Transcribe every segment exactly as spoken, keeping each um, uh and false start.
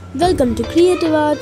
Welcome to Creative Art.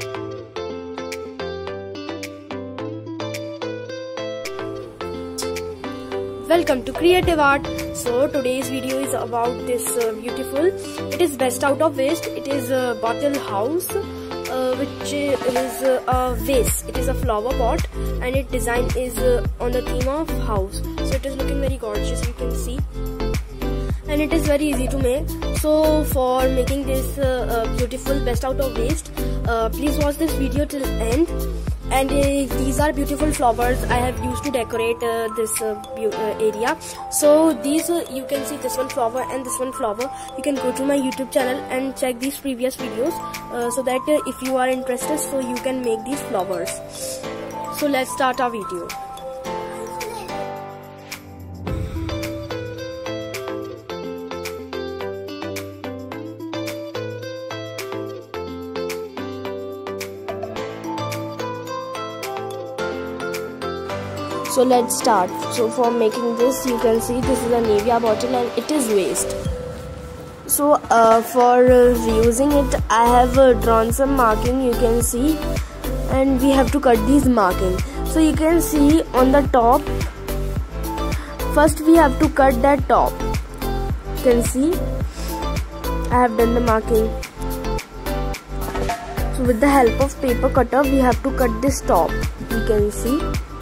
Welcome to Creative Art. So today's video is about this uh, beautiful. It is best out of waste. It is a bottle house, uh, which is uh, a vase. It is a flower pot, and its design is uh, on the theme of house. So it is looking very gorgeous. You can see. And it is very easy to make. So for making this uh, uh, beautiful best out of waste, uh, please watch this video till end. And uh, these are beautiful flowers I have used to decorate uh, this uh, uh, area. So these uh, you can see this one flower and this one flower. You can go to my YouTube channel and check these previous videos uh, so that uh, if you are interested, so you can make these flowers. So let's start our video. So let's start. So for making this, you can see this is a Nivea bottle and it is waste. So uh, for uh, reusing it, I have uh, drawn some marking, you can see, and we have to cut these marking. So you can see on the top, first we have to cut that top. You can see I have done the marking. So with the help of paper cutter, we have to cut this top. You can see.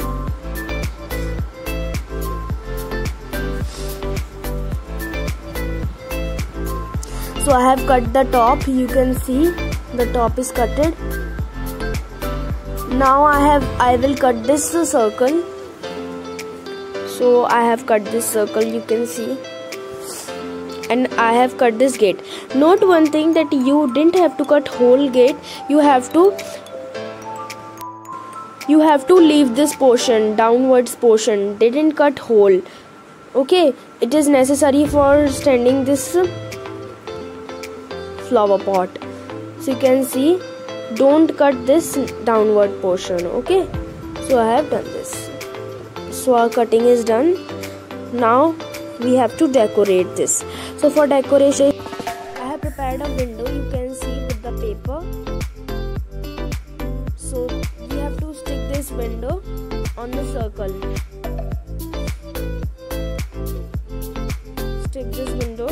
So I have cut the top. You can see the top is cutted. Now I have I will cut this circle. So I have cut this circle, you can see, and I have cut this gate. Note one thing, that you didn't have to cut whole gate. You have to you have to leave this portion, downwards portion. Didn't cut whole. Okay, it is necessary for standing this flower pot. So you can see, don't cut this downward portion. Okay, so I have done this. So our cutting is done. Now we have to decorate this. So for decoration, I have prepared a window, you can see, with the paper. So we have to stick this window on the circle. Stick this window.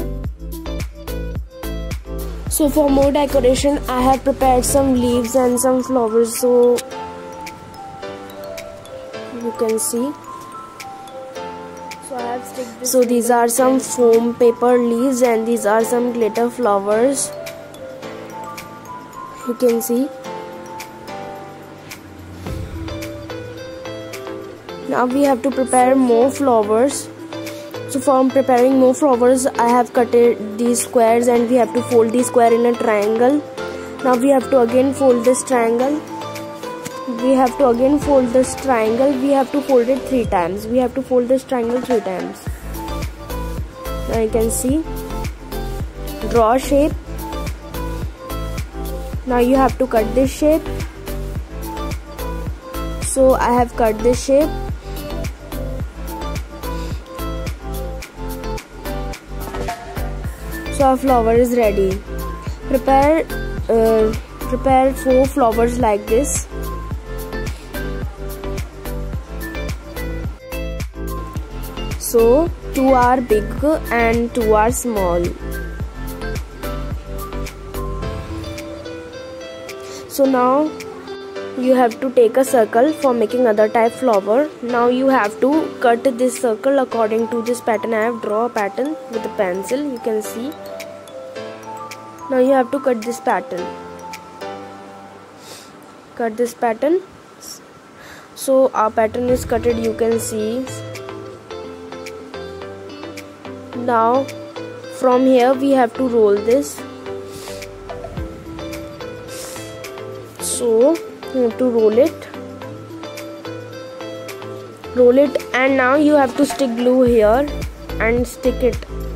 So for more decoration, I have prepared some leaves and some flowers, so you can see. So I have stick this. So these are some foam paper leaves and these are some glitter flowers. You can see. Now we have to prepare more flowers. So for preparing more flowers, I have cut these squares and we have to fold the square in a triangle. Now we have to again fold this triangle. We have to again fold this triangle. We have to fold it three times. We have to fold this triangle three times. Now you can see. Draw a shape. Now you have to cut this shape. So I have cut this shape. So our flower is ready. Prepare uh, prepare four flowers like this. So two are big and two are small. So now you have to take a circle for making other type flower. Now you have to cut this circle according to this pattern. I have drawn a pattern with a pencil, you can see. Now you have to cut this pattern. Cut this pattern. So our pattern is cutted, you can see. Now from here we have to roll this. So you have to roll it. Roll it, and now you have to stick glue here and stick it.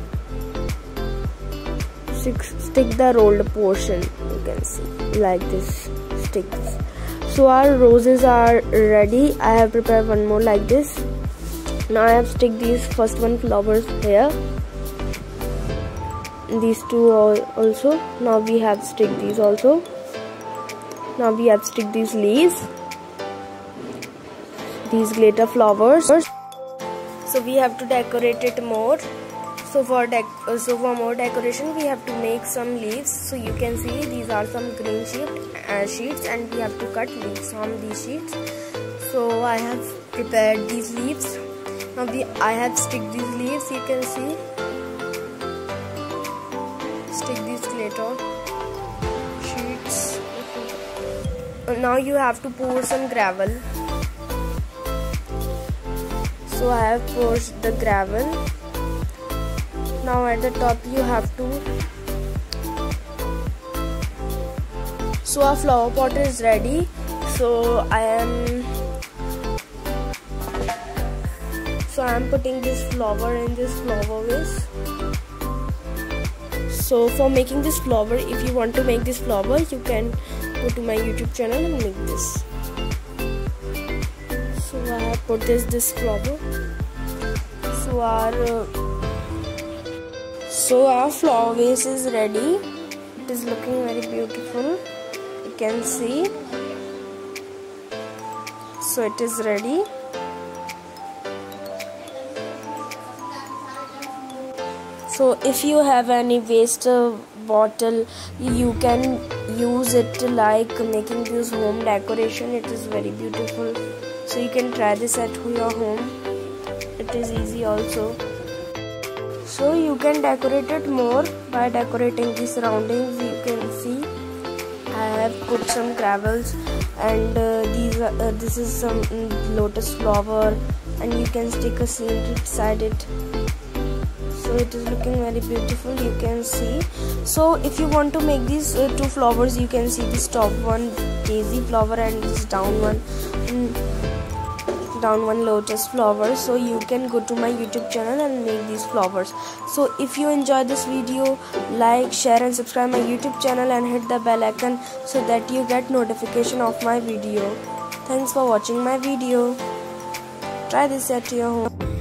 Stick the rolled portion, you can see, like this. Stick this. So our roses are ready. I have prepared one more like this. Now I have stick these first one flowers here. these two also. Now we have stick these also. Now we have stick these leaves, these glitter flowers. So we have to decorate it more. So for dec uh, so for more decoration, we have to make some leaves. So you can see these are some green sheet uh, sheets, and we have to cut leaves from these sheets. So I have prepared these leaves. Now we I have stick these leaves. You can see, stick these glitter sheets. Now you have to pour some gravel. So I have poured the gravel. Now at the top you have to, so our flower pot is ready. So I am so I am putting this flower in this flower vase. So for making this flower, if you want to make this flower, you can go to my YouTube channel and make this. So I have put this this flower. So our uh, So our flower vase is ready. It is looking very beautiful. You can see. So it is ready. So if you have any waste uh, bottle, you can use it like making this home decoration. It is very beautiful. So you can try this at your home. It is easy also. So you can decorate it more by decorating the surroundings. You can see I have put some gravels, and uh, these are, uh, this is some lotus flower, and you can stick a scene inside it. So it is looking very beautiful. You can see. So if you want to make these uh, two flowers, you can see this top one daisy flower and this down one. Mm. down one lotus flower. So you can go to my YouTube channel and make these flowers. So if you enjoy this video, like, share and subscribe my YouTube channel and hit the bell icon so that you get notification of my video. Thanks for watching my video. Try this at your home.